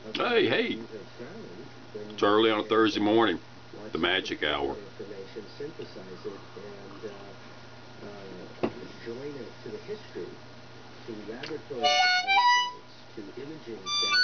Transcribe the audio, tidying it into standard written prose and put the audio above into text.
Hey, hey. It's early on a Thursday morning, the magic hour. Synthesize it and join it to the history, to laboratory results, to imaging.